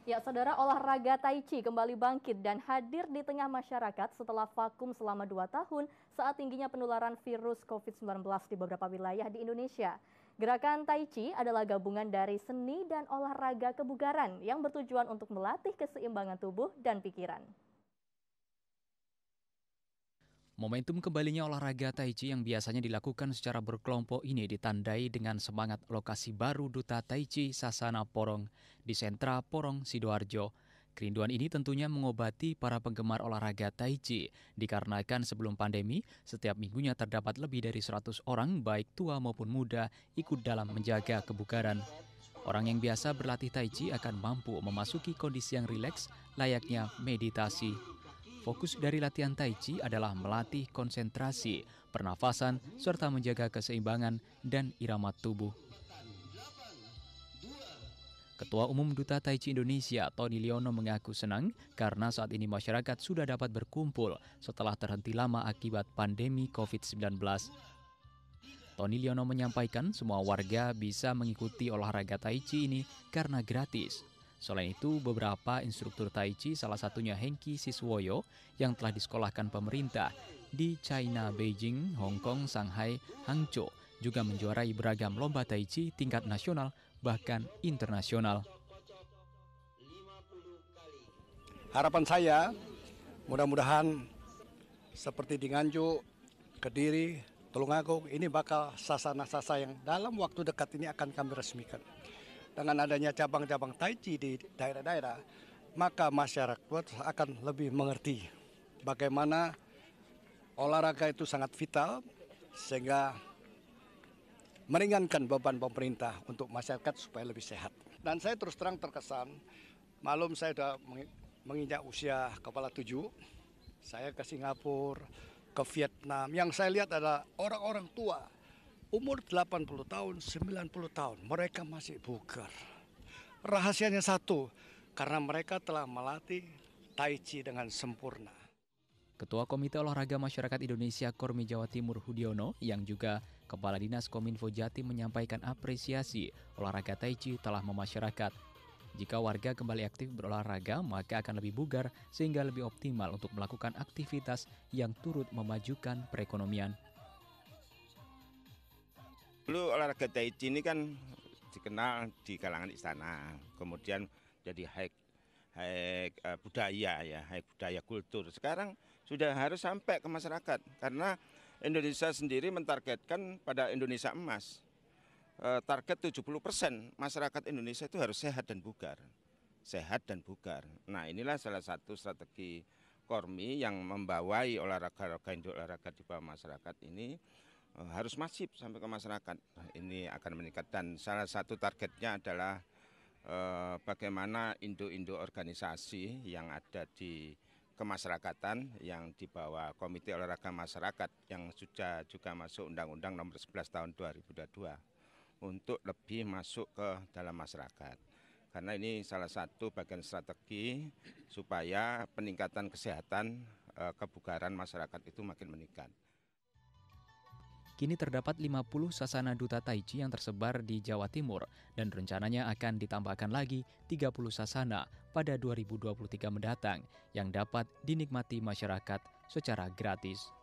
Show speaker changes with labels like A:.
A: Ya, saudara, olahraga Tai Chi kembali bangkit dan hadir di tengah masyarakat setelah vakum selama 2 tahun saat tingginya penularan virus COVID-19 di beberapa wilayah di Indonesia. Gerakan Tai Chi adalah gabungan dari seni dan olahraga kebugaran yang bertujuan untuk melatih keseimbangan tubuh dan pikiran.
B: Momentum kembalinya olahraga Tai Chi yang biasanya dilakukan secara berkelompok ini ditandai dengan semangat lokasi baru Duta Tai Chi Sasana Porong di sentra Porong, Sidoarjo. Kerinduan ini tentunya mengobati para penggemar olahraga Tai Chi, dikarenakan sebelum pandemi, setiap minggunya terdapat lebih dari 100 orang, baik tua maupun muda, ikut dalam menjaga kebugaran. Orang yang biasa berlatih Tai Chi akan mampu memasuki kondisi yang rileks, layaknya meditasi. Fokus dari latihan Tai Chi adalah melatih konsentrasi, pernafasan, serta menjaga keseimbangan dan irama tubuh. Ketua Umum Duta Tai Chi Indonesia, Tony Liono, mengaku senang karena saat ini masyarakat sudah dapat berkumpul setelah terhenti lama akibat pandemi COVID-19. Tony Liono menyampaikan semua warga bisa mengikuti olahraga Tai Chi ini karena gratis. Selain itu, beberapa instruktur Tai Chi, salah satunya Hengki Siswoyo, yang telah disekolahkan pemerintah di China, Beijing, Hong Kong, Shanghai, Hangzhou, juga menjuarai beragam lomba Tai Chi tingkat nasional, bahkan internasional.
C: Harapan saya, mudah-mudahan seperti di Nganjuk, Kediri, Tulungagung, ini bakal sasana-sasana yang dalam waktu dekat ini akan kami resmikan. Dengan adanya cabang-cabang Tai Chi di daerah-daerah, maka masyarakat akan lebih mengerti bagaimana olahraga itu sangat vital, sehingga meringankan beban pemerintah untuk masyarakat supaya lebih sehat. Dan saya terus terang terkesan, malum saya sudah menginjak usia kepala 7, saya ke Singapura, ke Vietnam, yang saya lihat adalah orang-orang tua, umur 80 tahun, 90 tahun, mereka masih bugar. Rahasianya satu, karena mereka telah melatih Tai Chi dengan sempurna.
B: Ketua Komite Olahraga Masyarakat Indonesia Kormi Jawa Timur Hudiono, yang juga Kepala Dinas Kominfo Jatim, menyampaikan apresiasi olahraga Tai Chi telah memasyarakat. Jika warga kembali aktif berolahraga, maka akan lebih bugar sehingga lebih optimal untuk melakukan aktivitas yang turut memajukan perekonomian.
D: Dulu olahraga Tai Chi ini kan dikenal di kalangan istana, kemudian jadi high budaya ya, high budaya kultur. Sekarang sudah harus sampai ke masyarakat karena Indonesia sendiri mentargetkan pada Indonesia Emas. Target 70% masyarakat Indonesia itu harus sehat dan bugar. Sehat dan bugar. Nah, inilah salah satu strategi Kormi yang membawai olahraga di bawah masyarakat ini harus masif sampai ke masyarakat. Ini akan meningkat dan salah satu targetnya adalah bagaimana induk-induk organisasi yang ada di kemasyarakatan yang dibawa Komite Olahraga Masyarakat yang sudah juga masuk Undang-Undang Nomor 11 Tahun 2022 untuk lebih masuk ke dalam masyarakat. Karena ini salah satu bagian strategi supaya peningkatan kesehatan kebugaran masyarakat itu makin meningkat.
B: Kini terdapat 50 sasana Duta Tai Chi yang tersebar di Jawa Timur dan rencananya akan ditambahkan lagi 30 sasana pada 2023 mendatang yang dapat dinikmati masyarakat secara gratis.